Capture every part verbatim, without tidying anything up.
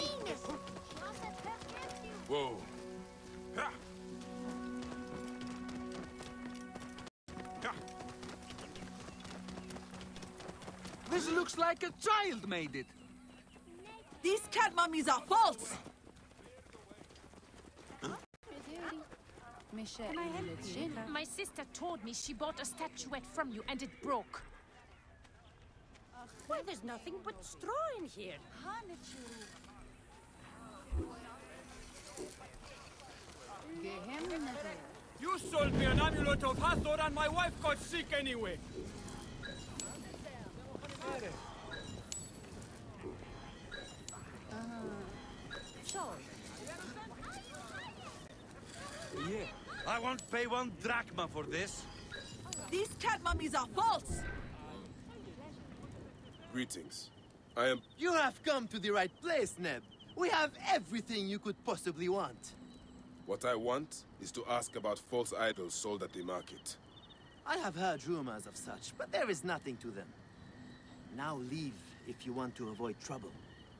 Whoa. Ha. Ha. This looks like a child made it. These cat mummies are false! Can I help you? My sister told me she bought a statuette from you and it broke. Why, there's nothing but straw in here. You sold me an amulet of Hathor and my wife got sick anyway. Yeah. I won't pay one drachma for this. These cat mummies are false! Greetings. I am... You have come to the right place, Neb. We have everything you could possibly want. What I want is to ask about false idols sold at the market. I have heard rumors of such, but there is nothing to them. Now leave if you want to avoid trouble.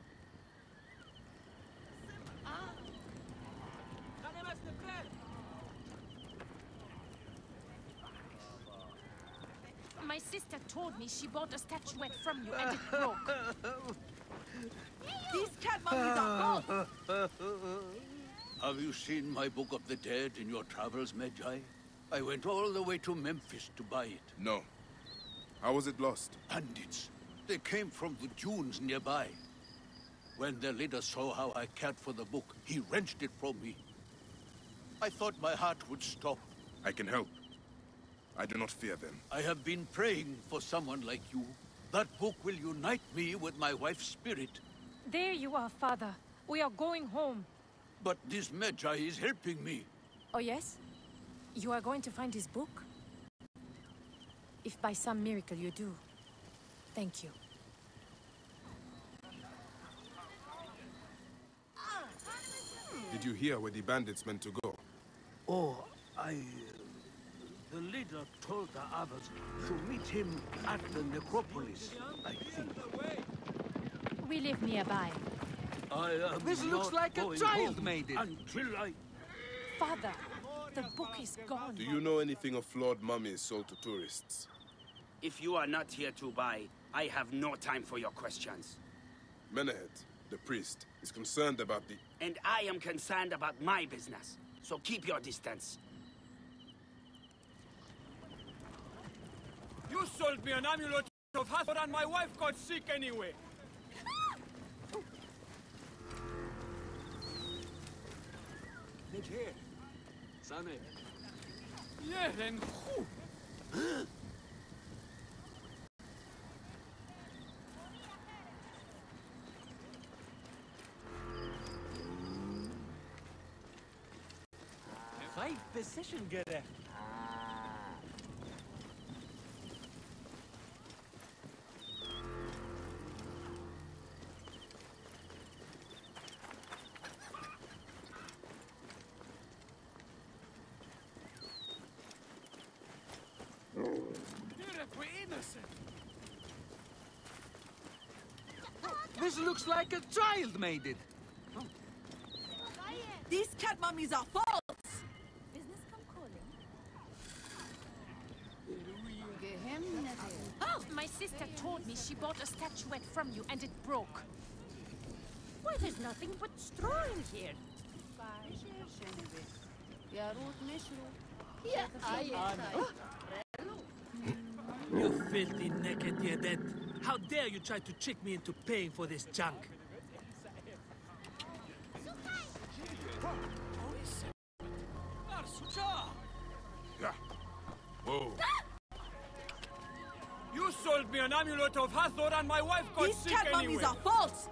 My sister told me she bought a statuette from you and it broke. These cat mummies are false! Have you seen my Book of the Dead in your travels, Medjay? I went all the way to Memphis to buy it. No. How was it lost? Bandits. They came from the dunes nearby. When their leader saw how I cared for the book, he wrenched it from me. I thought my heart would stop. I can help. I do not fear them. I have been praying for someone like you. That book will unite me with my wife's spirit. There you are, Father. We are going home. But this Medjay is helping me. Oh, yes? You are going to find his book? If by some miracle you do, thank you. Did you hear where the bandits meant to go? Oh, I... The leader told the others to meet him at the necropolis, I think. We live nearby. I am This looks not like a going child home made it. Until I... Father, the book is gone. Do you know anything of flawed mummies sold to tourists? If you are not here to buy, I have no time for your questions. Menehet, the priest, is concerned about the... And I am concerned about my business, so keep your distance. You sold me an amulet of Hathor and my wife got sick anyway. Here. Sane. Yeah, then. Five position gerecht. This looks like a child made it. These cat mummies are false! Business come calling. Oh, my sister told me she bought a statuette from you and it broke. Why, there's nothing but straw in here. You filthy naked Yedet. How dare you try to trick me into paying for this junk? Yeah. Whoa. You sold me an amulet of Hathor and my wife got These sick cat anyway. mummies are false!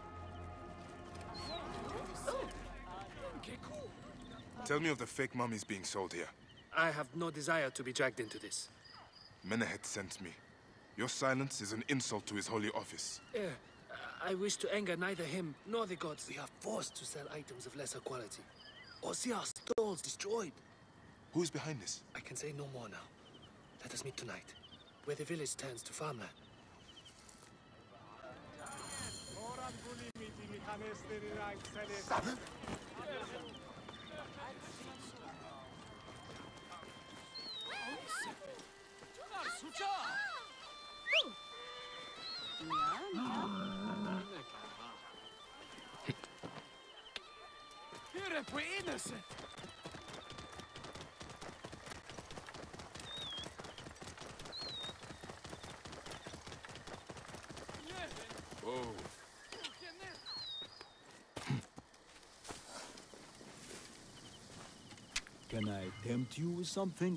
Tell me of the fake mummies being sold here. I have no desire to be dragged into this. Menehet sent me. Your silence is an insult to his holy office. Yeah, I wish to anger neither him nor the gods. We are forced to sell items of lesser quality, or see our stalls destroyed. Who is behind this? I can say no more now. Let us meet tonight, where the village turns to farmland. Oh. Can I tempt you with something?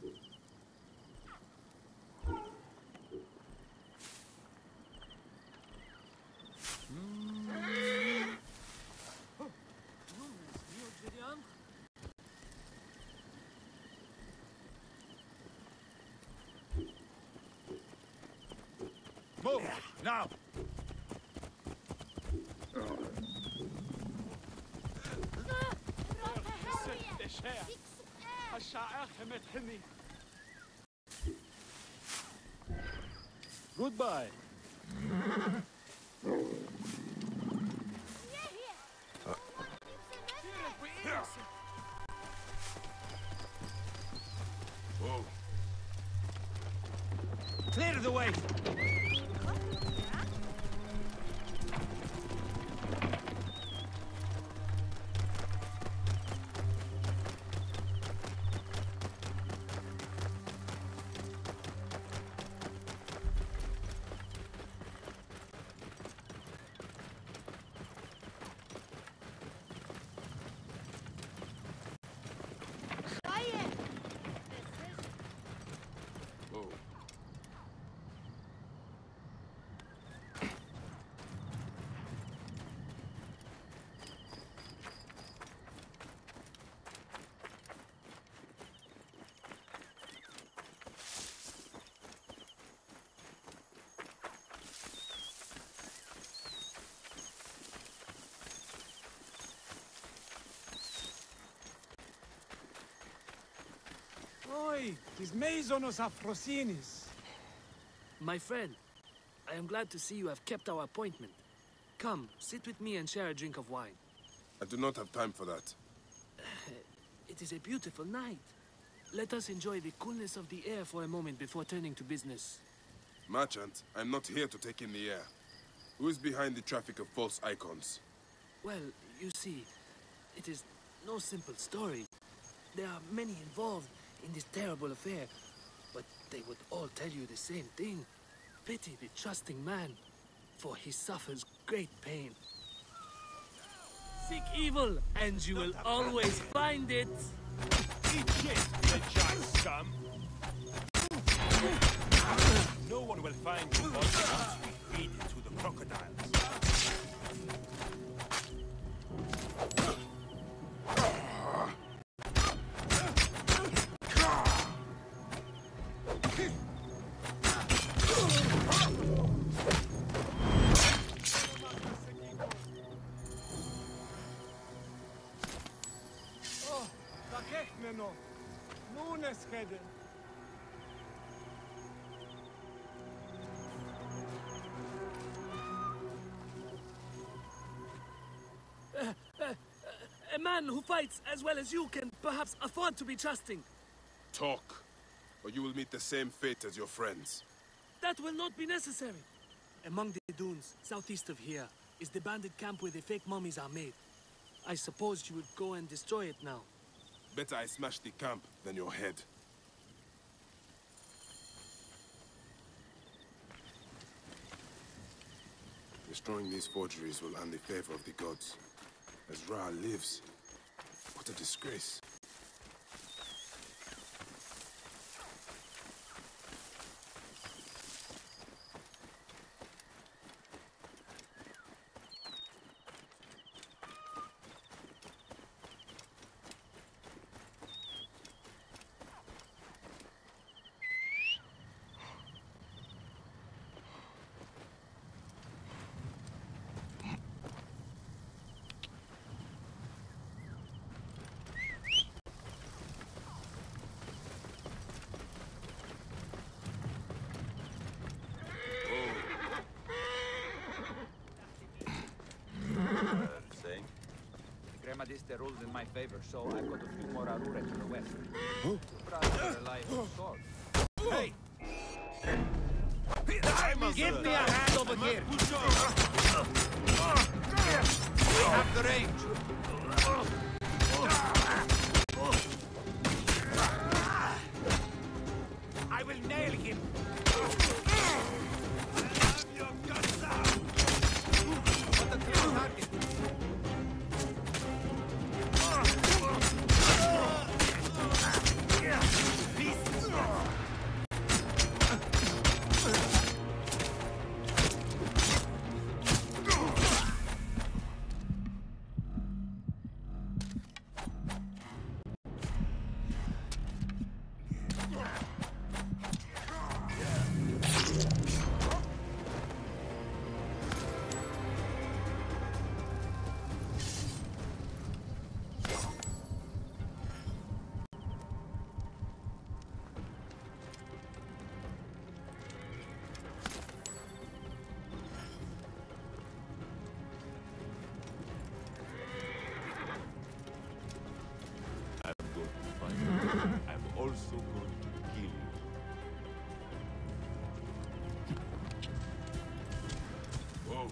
Move! Now! Goodbye. Whoa. Clear the way! Whoa. Oi, tis Maisonos Afrosinis. My friend, I am glad to see you have kept our appointment. Come, sit with me and share a drink of wine. I do not have time for that. It is a beautiful night. Let us enjoy the coolness of the air for a moment before turning to business. Merchant, I am not here to take in the air. Who is behind the traffic of false icons? Well, you see, it is no simple story. There are many involved in this terrible affair, but they would all tell you the same thing. Pity the trusting man, for he suffers great pain. Seek evil, and you will always find it. Eat shit, Medjay scum! No one will find you once we feed it to the crocodiles. Uh, uh, uh, a man who fights as well as you can perhaps afford to be trusting. Talk, or you will meet the same fate as your friends. That will not be necessary. Among the dunes, southeast of here, is the bandit camp where the fake mummies are made. I suppose you would go and destroy it now. Better I smash the camp than your head. Destroying these forgeries will earn the favor of the gods. As Ra lives, what a disgrace. the rules in my favor, so I've got a few more Arure to the west. Brother, relive on sword. Hey! Give me a hand over here! We have the range! I will nail him! I'll have your guts out! What a clear target! Also going to kill you. Whoa.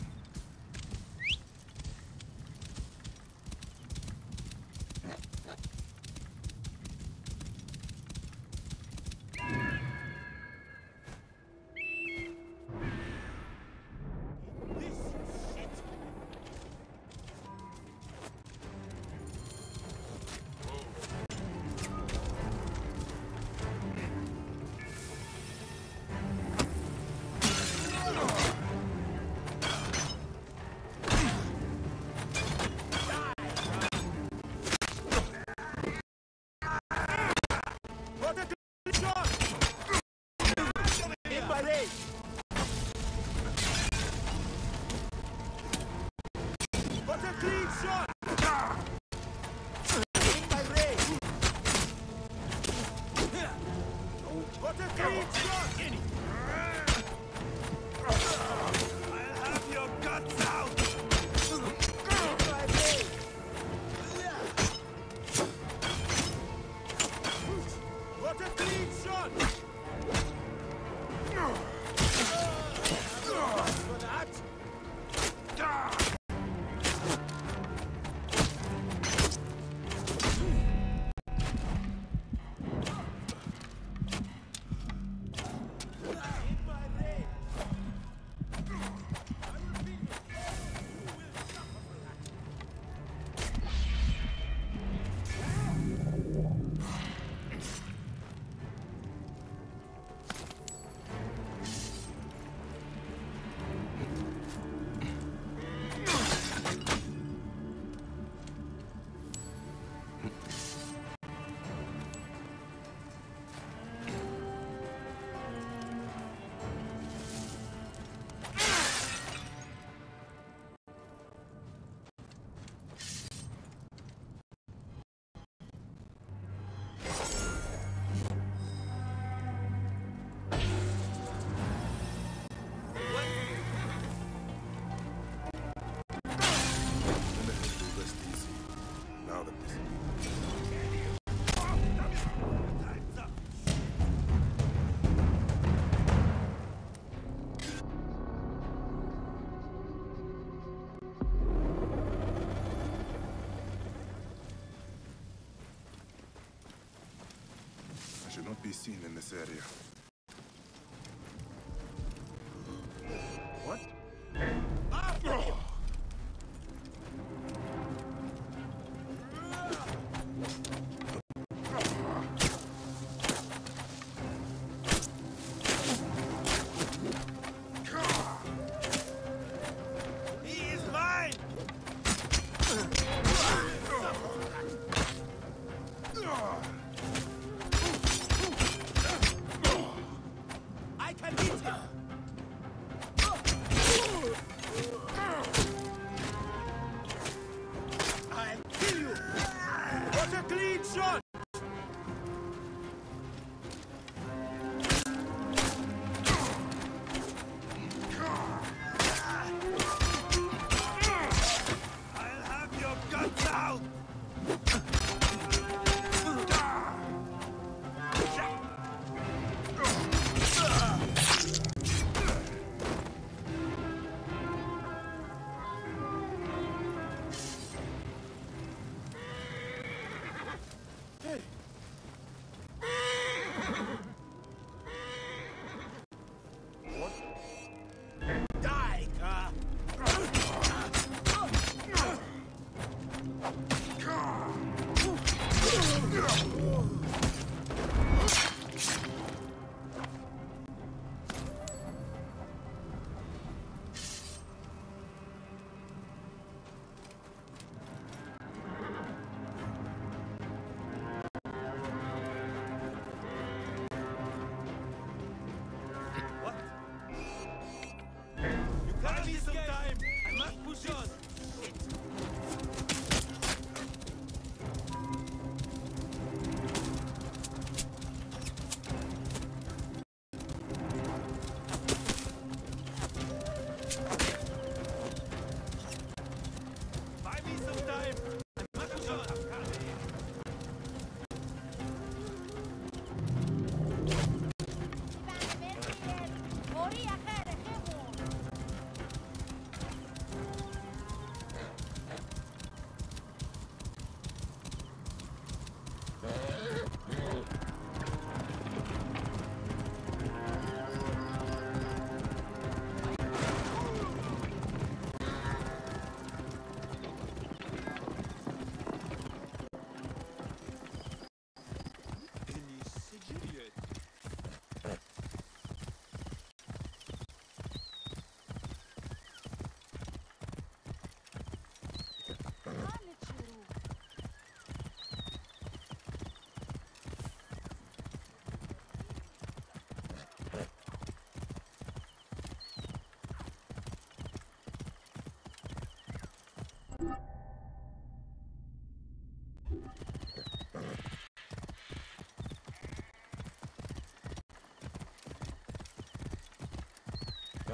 Should not be seen in this area. What? He is mine!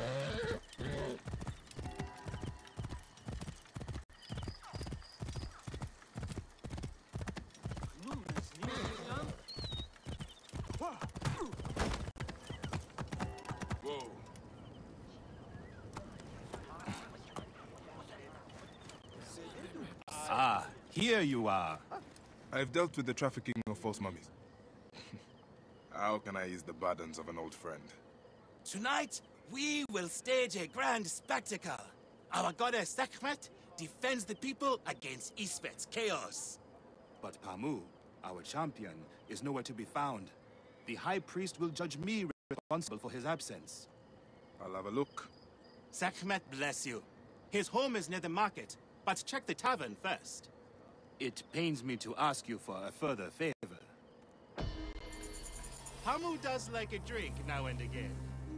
Ah, here you are. I've dealt with the trafficking of false mummies. How can I ease the burdens of an old friend? Tonight, we will stage a grand spectacle. Our goddess Sekhmet defends the people against Isfet's chaos. But Pamu, our champion, is nowhere to be found. The High Priest will judge me responsible for his absence. I'll have a look. Sekhmet bless you. His home is near the market, but check the tavern first. It pains me to ask you for a further favor. Pamu does like a drink now and again.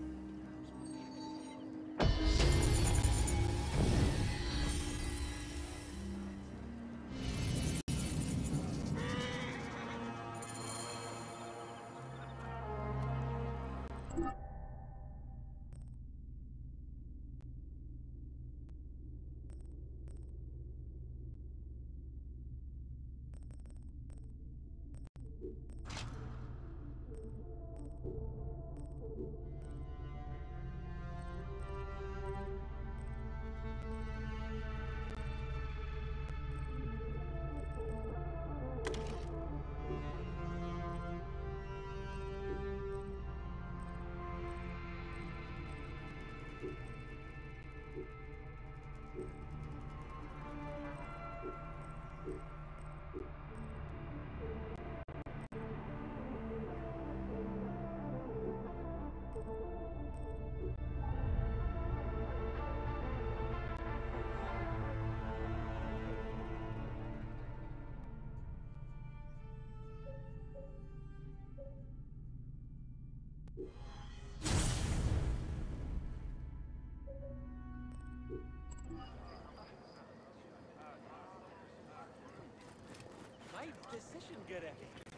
My decision gerecht.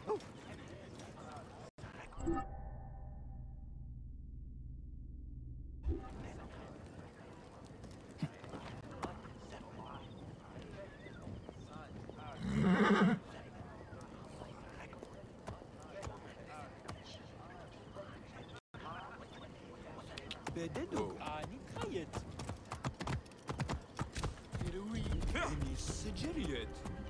Bededuk ani kayet. Irui eni siciliet.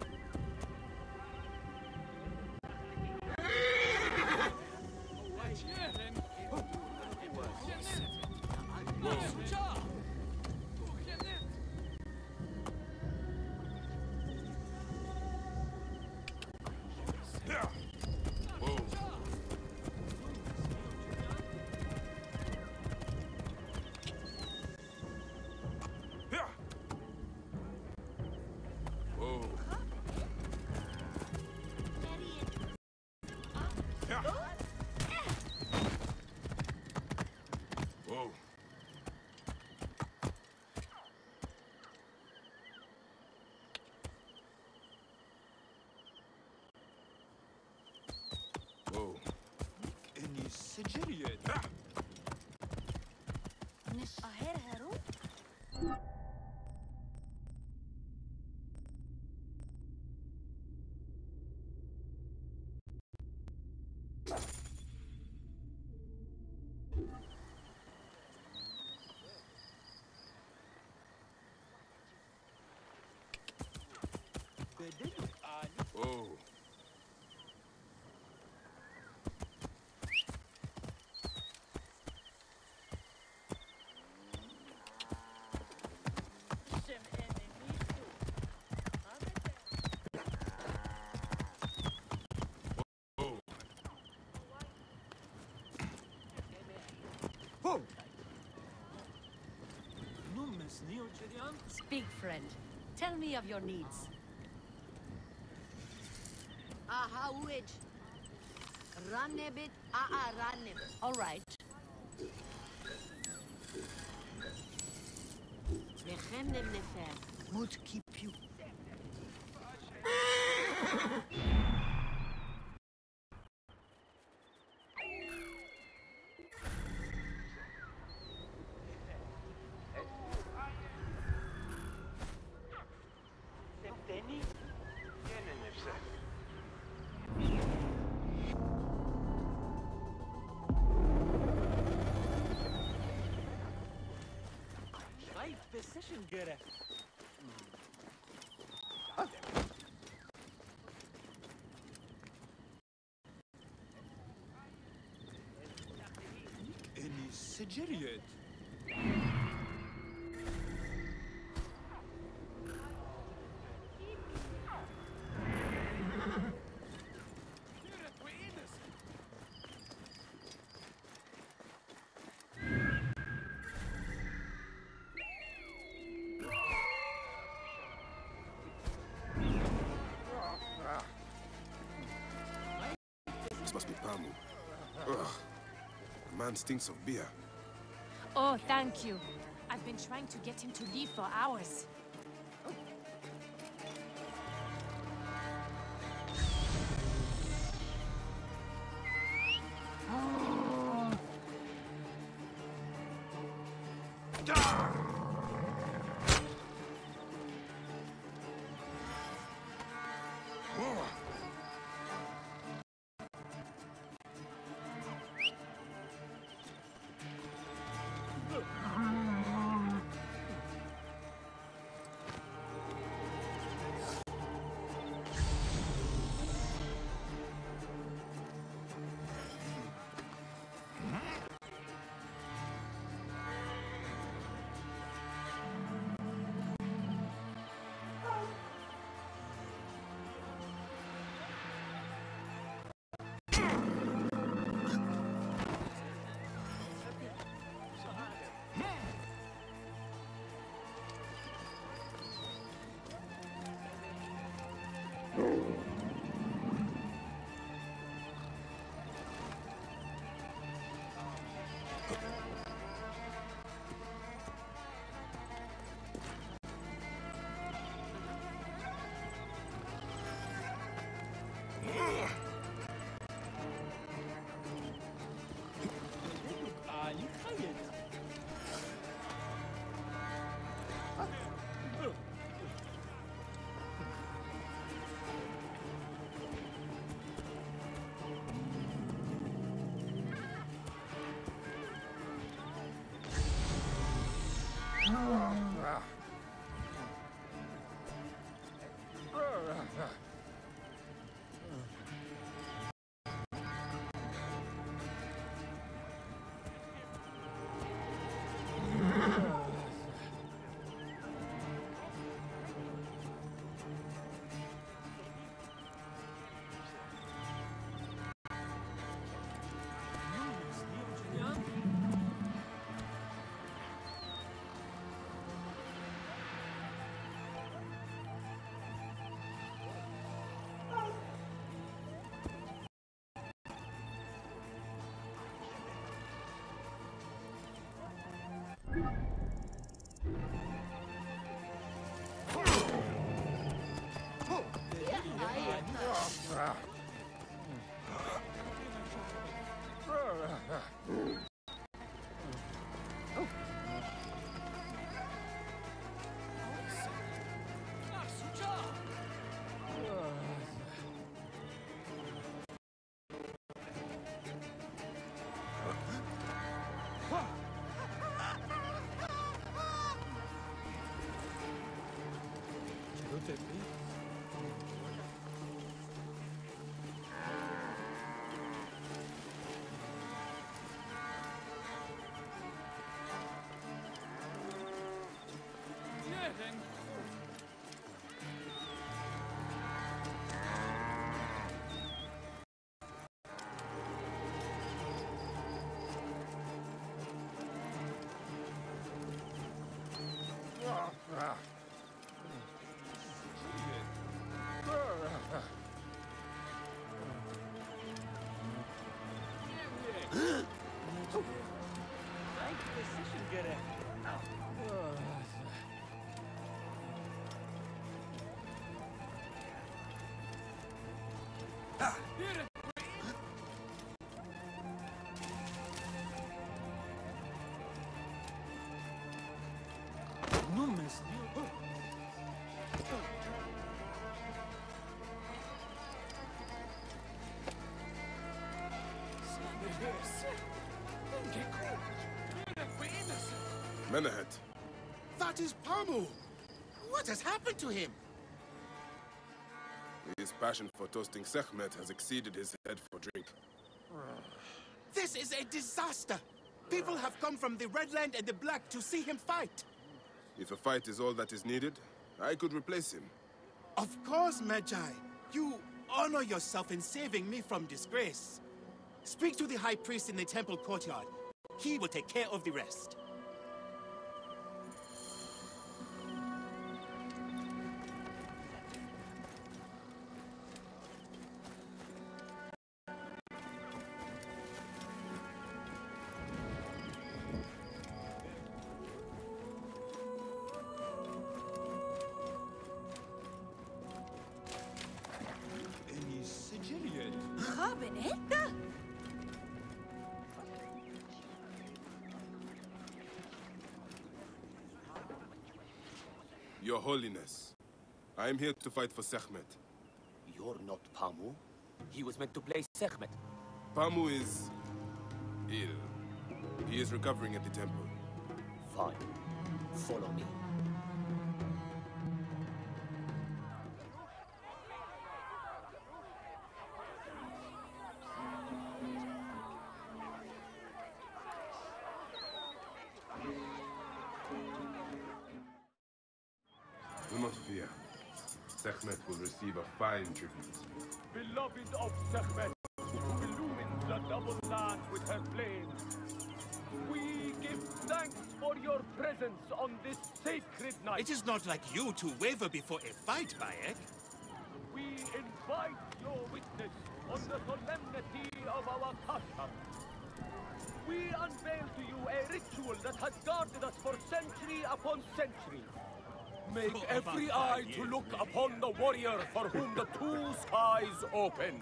Siciliet. Aher Haru? Oh. Speak, friend. Tell me of your needs. Aha, which? Ranebit, ah, ranebit. All right. Lechem nem nefer. Would keep you. Life decision göre. Any sigilliot? This must be Pamu. Ugh. The man stinks of beer. Oh, thank you. I've been trying to get him to leave for hours. Men ahead. That is Pamu! What has happened to him? His passion for toasting Sekhmet has exceeded his head for drink. This is a disaster! People have come from the Red Land and the Black to see him fight! If a fight is all that is needed, I could replace him. Of course, Medjay. You honor yourself in saving me from disgrace. Speak to the High Priest in the temple courtyard. He will take care of the rest. Your Holiness, I am here to fight for Sekhmet. You're not Pamu. He was meant to play Sekhmet. Pamu is... ill. He is recovering at the temple. Fine. Follow me. Do not fear. Sekhmet will receive a fine tribute. Beloved of Sekhmet, who illumined the double land with her flame, we give thanks for your presence on this sacred night. It is not like you to waver before a fight, Bayek. We invite your witness on the solemnity of our custom. We unveil to you a ritual that has guarded us for century upon century. Make For every about eye five to years. look upon the warrior for whom the two skies open.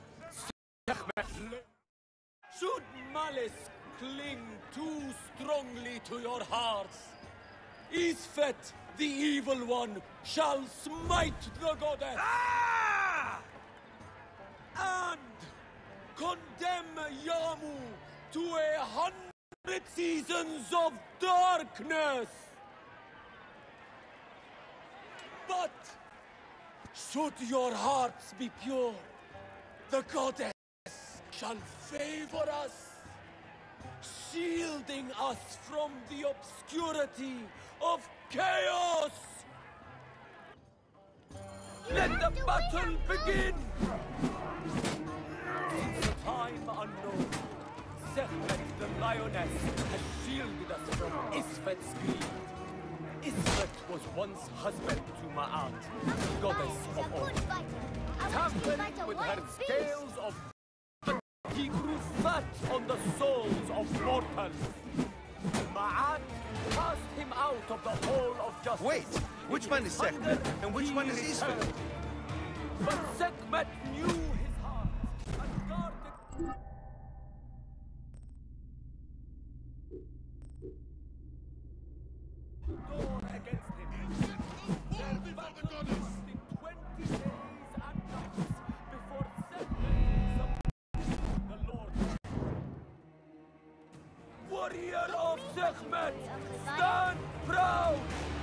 Should malice cling too strongly to your hearts, Isfet, the evil one, shall smite the goddess. Ah! And condemn Yamu to a hundred seasons of darkness. But should your hearts be pure, the goddess shall favor us, shielding us from the obscurity of chaos. Let the battle begin! Since a time unknown, Sekhmet the lioness has shielded us from Isfet's greed. Isfet was once husband to Ma'at, goddess of all. Tampering with her scales of he grew fat on the souls of mortals. Ma'at cast him out of the hall of justice. Wait, which one is Sekhmet and which one is Isfet? But Sekhmet knew his heart and guarded... door against him. Their battle lasted twenty days and nights before Sekhmet subdued the Lord. Warrior of Sekhmet, stand proud!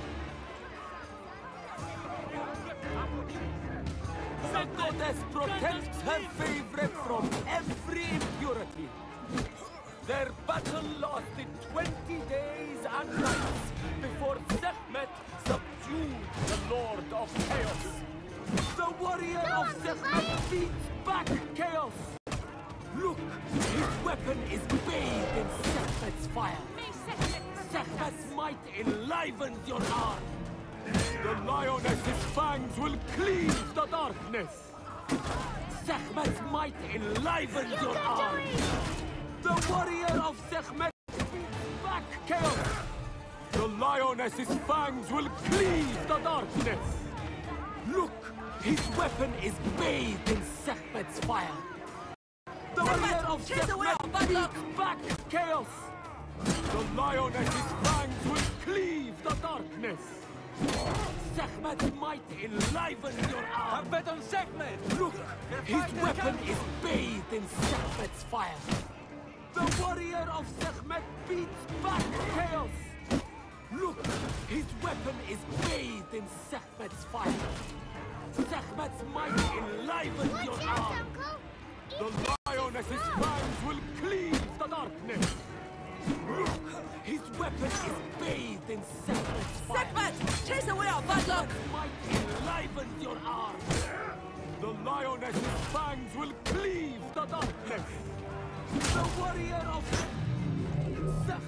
The goddess protects her favorite from every impurity. Their battle lasted twenty days and nights before Sekhmet subdued the Lord of Chaos. The warrior of Sekhmet beats back chaos. Look, his weapon is bathed in Sekhmet's fire. Sekhmet's might enlivens your arm. The lioness's fangs will cleave the darkness. Sekhmet's might enlivens your arm. The warrior of Sekhmet beats back chaos. The lioness's fangs will cleave the darkness. Look, his weapon is bathed in Sekhmet's fire. The warrior of Sekhmet beats back chaos. The lioness's fangs will cleave the darkness. Sekhmet's might enlivens your arm. Bet on Sekhmet! Look, his weapon is bathed in Sekhmet's fire. The warrior of Sekhmet beats back chaos. Look! His weapon is bathed in Sekhmet's fire. Sekhmet's might enlivens your arm. The lioness's fangs will cleave the darkness. Look! His weapon is bathed in Sekhmet's fire. Sekhmet! Chase away our bad luck! Might enlivens your arm. The lioness's fangs will cleave the darkness. The warrior of Sekhmet.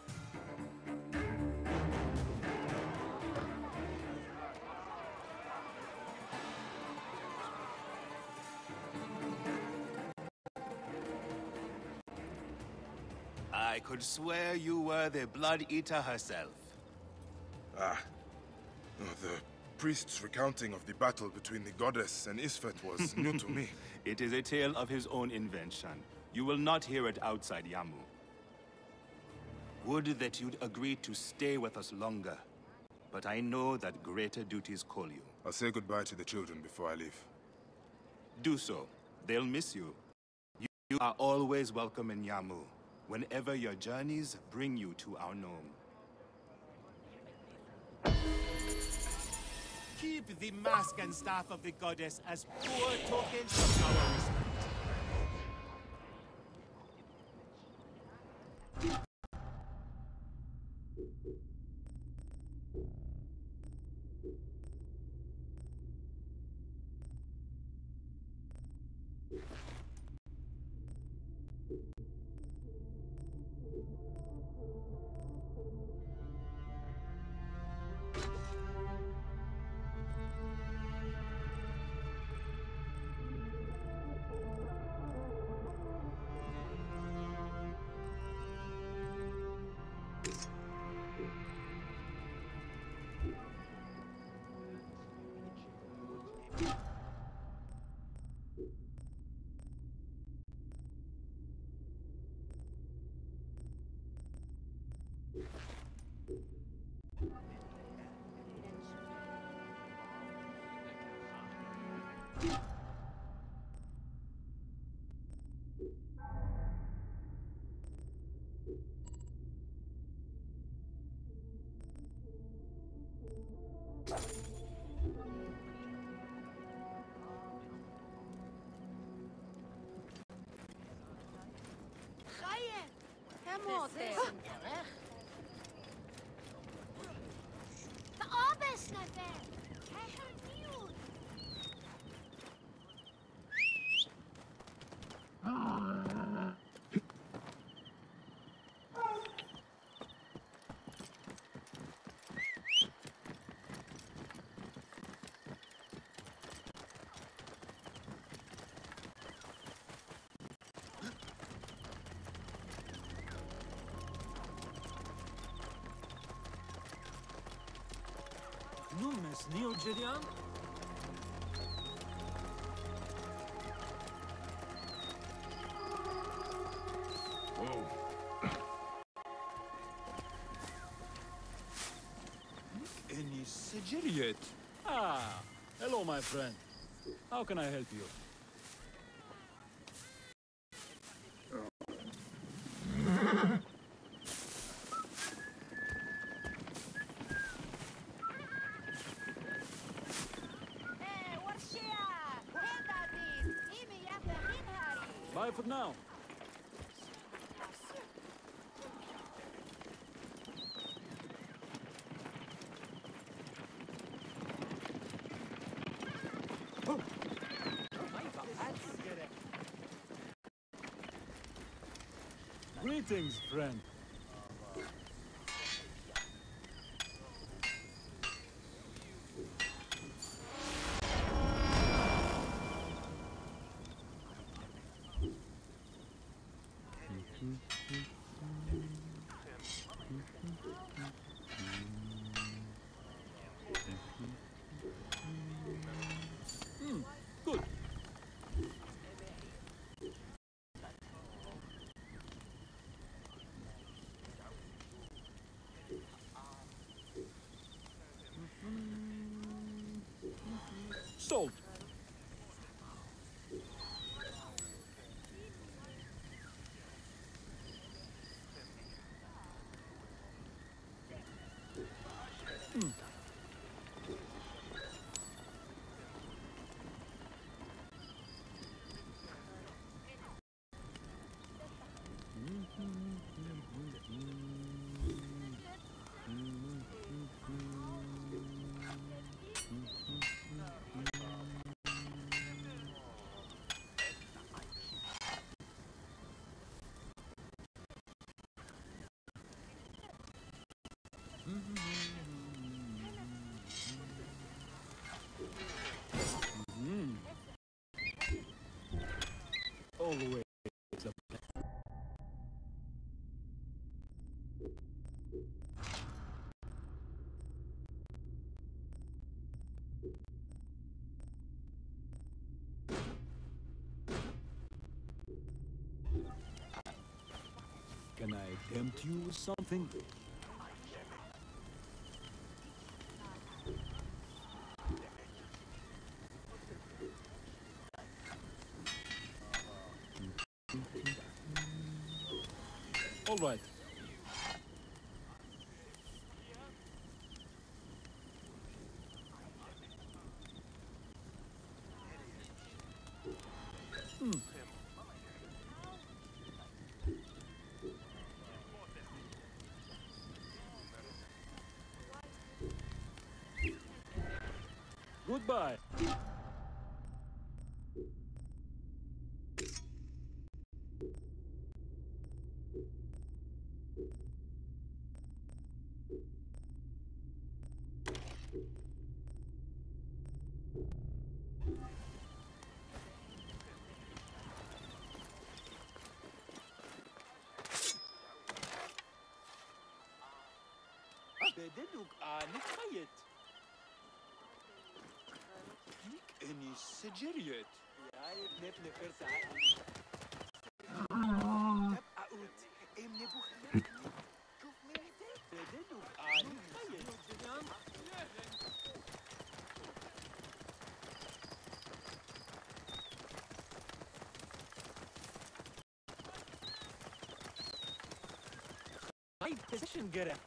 I could swear you were the Blood Eater herself. Ah. Oh, the priest's recounting of the battle between the goddess and Isfet was new to me. It is a tale of his own invention. You will not hear it outside Yamu. Would that you'd agreed to stay with us longer. But I know that greater duties call you. I'll say goodbye to the children before I leave. Do so. They'll miss you. You, you are always welcome in Yamu, whenever your journeys bring you to our Nome. Keep the mask and staff of the goddess as poor tokens of our respect. Numes Neogerian? Whoa. Any Sigiliet? Ah, hello, my friend. How can I help you? Bye for now. Greetings, friend. Hmm, good. Hmm. Always a plan. Can I tempt you with something? All right. Hmm. Goodbye. بدلوك آني خيط ليك أني سجريت يا ابن ابن فرسع تبقى قوت ام نبوخ شوف مين بدلوك آني خيط Right position, Gera.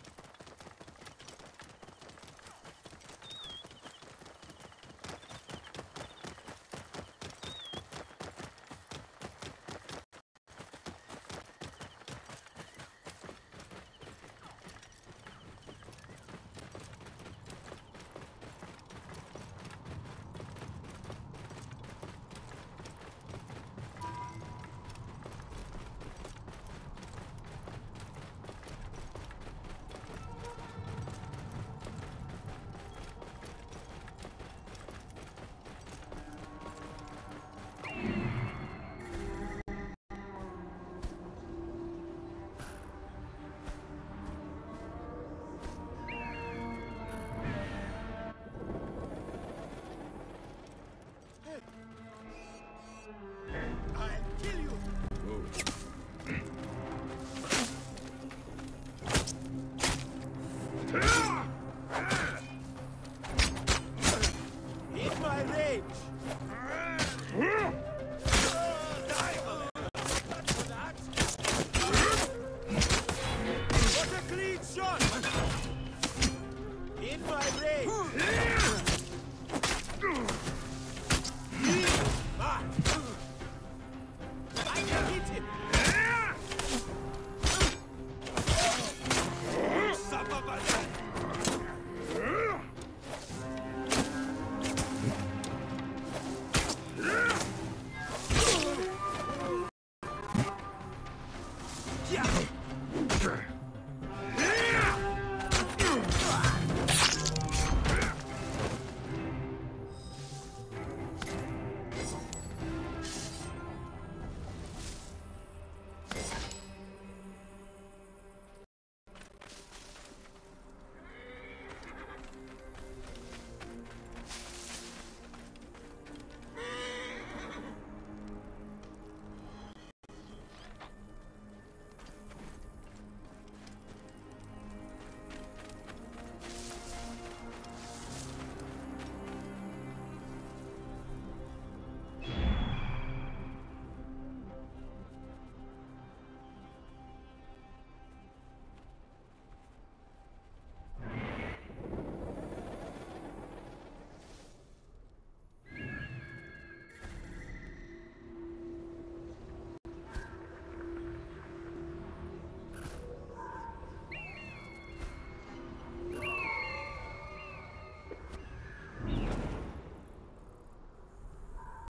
Eat my rage!